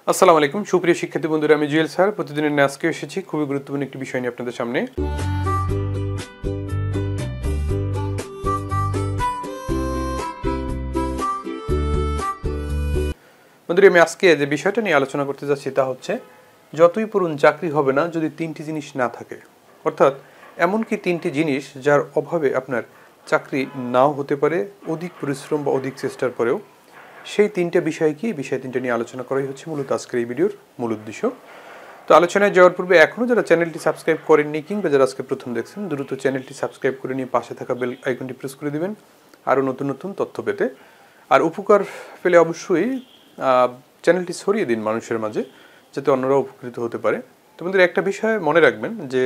আসসালামু আলাইকুম সুপ্রিয় শিক্ষার্থী বন্ধুরা, আমি জুয়েল স্যার প্রতিদিনের নিয়ে আজকে এসেছি খুবই গুরুত্বপূর্ণ একটি বিষয় নিয়ে আপনাদের সামনে। বন্ধুরা, আমি আজকে যে বিষয়টা নিয়ে আলোচনা করতে যাচ্ছি তা হচ্ছে যতই পড়ুন চাকরি হবে না যদি তিনটি জিনিস না থাকে। অর্থাৎ এমনকি তিনটি জিনিস যার অভাবে আপনার চাকরি নাও হতে পারে অধিক পরিশ্রম বা অধিক চেষ্টার পরেও। সেই তিনটে বিষয় কি, বিষয় তিনটে নিয়ে আলোচনা করাই হচ্ছে মূলত আজকের এই ভিডিওর মূল উদ্দেশ্য। তো আলোচনায় যাওয়ার পূর্বে এখনও যারা চ্যানেলটি সাবস্ক্রাইব করেননি কিংবা যারা আজকে প্রথম দেখছেন, দ্রুত চ্যানেলটি সাবস্ক্রাইব করে নিয়ে পাশে থাকা বেল আইকনটি প্রেস করে দিবেন আরও নতুন নতুন তথ্য পেতে। আর উপকার পেলে অবশ্যই চ্যানেলটি ছড়িয়ে দিন মানুষের মাঝে, যাতে অন্যরাও উপকৃত হতে পারে। তো বন্ধুরা, একটা বিষয় মনে রাখবেন যে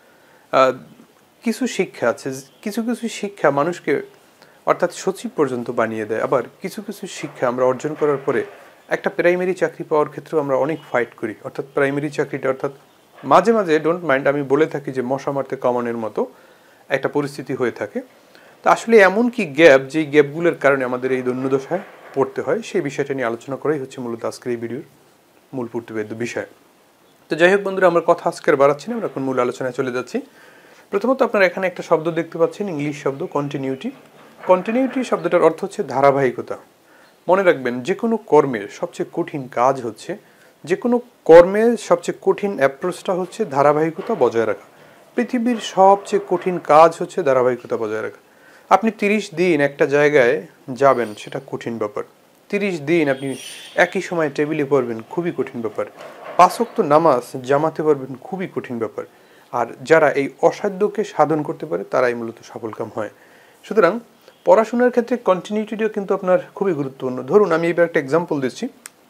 কিছু শিক্ষা আছে, কিছু কিছু শিক্ষা মানুষকে অর্থাৎ সচিব পর্যন্ত বানিয়ে দেয়। আবার কিছু কিছু শিক্ষা আমরা অর্জন করার পরে একটা প্রাইমারি চাকরি পাওয়ার ক্ষেত্রেও আমরা অনেক ফাইট করি। অর্থাৎ প্রাইমারি চাকরিটা অর্থাৎ মাঝে মাঝে ডোন্ট মাইন্ড আমি বলে থাকি যে মশা মারতে কামানের মতো একটা পরিস্থিতি হয়ে থাকে। তো আসলে এমন কি গ্যাপ, যেই গ্যাপগুলোর কারণে আমাদের এই দৈন্যদশায় পড়তে হয়, সেই বিষয়টা নিয়ে আলোচনা করাই হচ্ছে মূলত আজকের এই ভিডিওর মূল প্রতিবেদ্য বিষয়। তো যাই হোক বন্ধুরা, আমরা কথা আজকের বাড়াচ্ছি না, আমরা এখন মূল আলোচনায় চলে যাচ্ছি। প্রথমত আপনারা এখানে একটা শব্দ দেখতে পাচ্ছেন, ইংলিশ শব্দ কন্টিনিউটি। কন্টিনিউটি শব্দটার অর্থ হচ্ছে ধারাবাহিকতা। মনে রাখবেন, যে কোনো কর্মের সবচেয়ে কঠিন কাজ হচ্ছে, যে কোনো কর্মের সবচেয়ে কঠিন অ্যাপ্রোচটা হচ্ছে ধারাবাহিকতা বজায় রাখা। পৃথিবীর সবচেয়ে কঠিন কাজ হচ্ছে ধারাবাহিকতা বজায় রাখা। আপনি 30 দিন একটা জায়গায় যাবেন, সেটা কঠিন ব্যাপার। 30 দিন আপনি একই সময় টেবিলে পড়বেন, খুবই কঠিন ব্যাপার। 5 ওয়াক্ত নামাজ জামাতে পড়বেন, খুবই কঠিন ব্যাপার। আর যারা এই অসাধ্যকে সাধন করতে পারে তারাই মূলত সফলকাম হয়। সুতরাং পড়াশোনার ক্ষেত্রে কন্টিনিউটিও কিন্তু আপনার খুবই গুরুত্বপূর্ণ। ধরুন আমি এবার একটা এক্সাম্পল দিচ্ছি।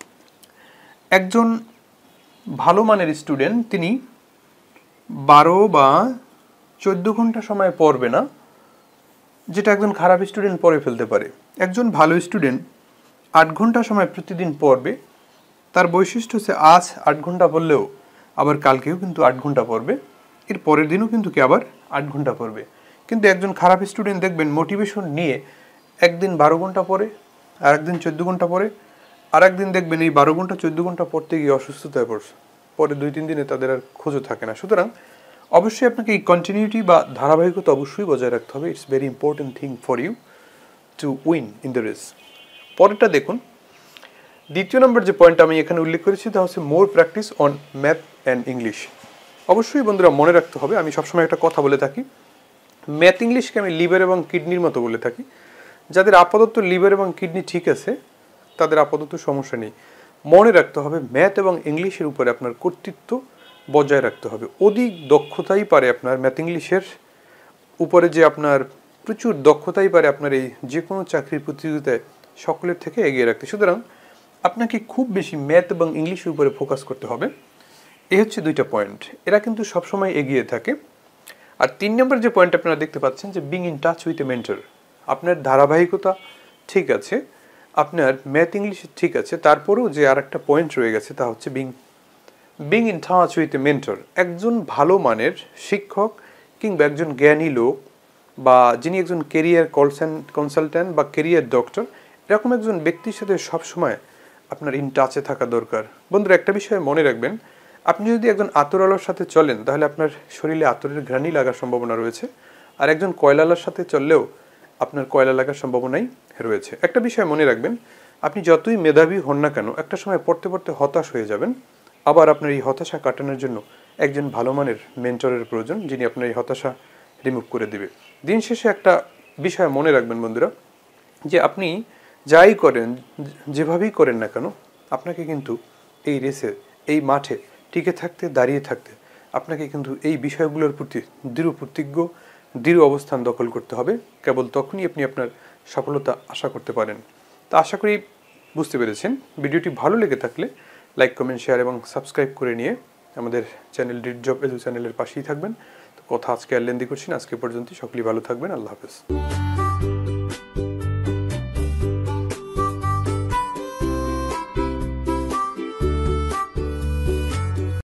একজন ভালো মানের স্টুডেন্ট, তিনি 12 বা 14 ঘন্টা সময় পড়বে না, যেটা একজন খারাপ স্টুডেন্ট পড়ে ফেলতে পারে। একজন ভালো স্টুডেন্ট 8 ঘন্টা সময় প্রতিদিন পড়বে। তার বৈশিষ্ট্য হচ্ছে আজ 8 ঘন্টা পড়লেও আবার কালকেও কিন্তু 8 ঘন্টা পড়বে, এর পরের দিনও কিন্তু কি আবার 8 ঘন্টা পড়বে। কিন্তু একজন খারাপ স্টুডেন্ট দেখবেন মোটিভেশন নিয়ে একদিন 12 ঘন্টা পড়ে, আর একদিন 14 ঘন্টা পড়ে, আর একদিন দেখবেন এই 12 ঘন্টা 14 ঘন্টা পড়তে গিয়ে অসুস্থতায় পড়ছে, পরে 2-3 দিনে তাদের আর খোঁজও থাকে না। সুতরাং অবশ্যই আপনাকে এই কন্টিনিউটি বা ধারাবাহিকতা অবশ্যই বজায় রাখতে হবে। It's very important thing for you to win in the race. পরেরটা দেখুন, দ্বিতীয় নম্বর যে পয়েন্ট আমি এখানে উল্লেখ করেছি তা হচ্ছে more practice on math and English. অবশ্যই বন্ধুরা মনে রাখতে হবে, আমি সবসময় একটা কথা বলে থাকি, ম্যাথ ইংলিশকে আমি লিভার এবং কিডনির মতো বলে থাকি। যাদের আপাতত লিভার এবং কিডনি ঠিক আছে তাদের আপাতত সমস্যা নেই। মনে রাখতে হবে ম্যাথ এবং ইংলিশের উপরে আপনার কর্তৃত্ব বজায় রাখতে হবে। অধিক দক্ষতাই পারে আপনার ম্যাথ ইংলিশের উপরে, যে আপনার প্রচুর দক্ষতাই পারে আপনার এই যে কোনো চাকরির প্রতিযোগিতায় সকলের থেকে এগিয়ে রাখতে। সুতরাং আপনাকে খুব বেশি ম্যাথ এবং ইংলিশের উপরে ফোকাস করতে হবে। এই হচ্ছে দুইটা পয়েন্ট, এরা কিন্তু সবসময় এগিয়ে থাকে। আর 3 নম্বর যে পয়েন্ট আপনারা দেখতে পাচ্ছেন যে being in touch with a mentor. আপনার ধারাবাহিকতা ঠিক আছে, আপনার ম্যাথ ইংলিশ ঠিক আছে, তারপরেও যে আর একটা পয়েন্ট রয়ে গেছে তা হচ্ছে being in touch with a mentor. একজন ভালো মানের শিক্ষক কিংবা একজন জ্ঞানী লোক, বা যিনি একজন কেরিয়ার কনসালট্যান্ট বা কেরিয়ার ডক্টর, এরকম একজন ব্যক্তির সাথে সবসময় আপনার ইন টাচে থাকা দরকার। বন্ধুরা, একটা বিষয় মনে রাখবেন, আপনি যদি একজন আতরওয়ালার সাথে চলেন তাহলে আপনার শরীরে আতরের ঘ্রাণই লাগার সম্ভাবনা রয়েছে, আর একজন কয়লালার সাথে চললেও আপনার কয়লা লাগার সম্ভাবনাই রয়েছে। একটা বিষয় মনে রাখবেন, আপনি যতই মেধাবী হন না কেন একটা সময় পড়তে পড়তে হতাশ হয়ে যাবেন। আবার আপনার এই হতাশা কাটানোর জন্য একজন ভালো মানের মেন্টরের প্রয়োজন, যিনি আপনার এই হতাশা রিমুভ করে দিবে। দিন শেষে একটা বিষয় মনে রাখবেন বন্ধুরা, যে আপনি যাই করেন, যেভাবেই করেন না কেন, আপনাকে কিন্তু এই রেসে, এই মাঠে টিকে থাকতে, দাঁড়িয়ে থাকতে আপনাকে কিন্তু এই বিষয়গুলোর প্রতি দৃঢ় প্রতিজ্ঞ, দৃঢ় অবস্থান দখল করতে হবে। কেবল তখনই আপনি আপনার সফলতা আশা করতে পারেন। তা আশা করি বুঝতে পেরেছেন। ভিডিওটি ভালো লেগে থাকলে লাইক, কমেন্ট, শেয়ার এবং সাবস্ক্রাইব করে নিয়ে আমাদের চ্যানেল ডিড জব এডু চ্যানেলের পাশেই থাকবেন। তো কথা আজকে আর লেন্দি করছি না, আজকে পর্যন্ত সকলেই ভালো থাকবেন। আল্লাহ হাফেজ।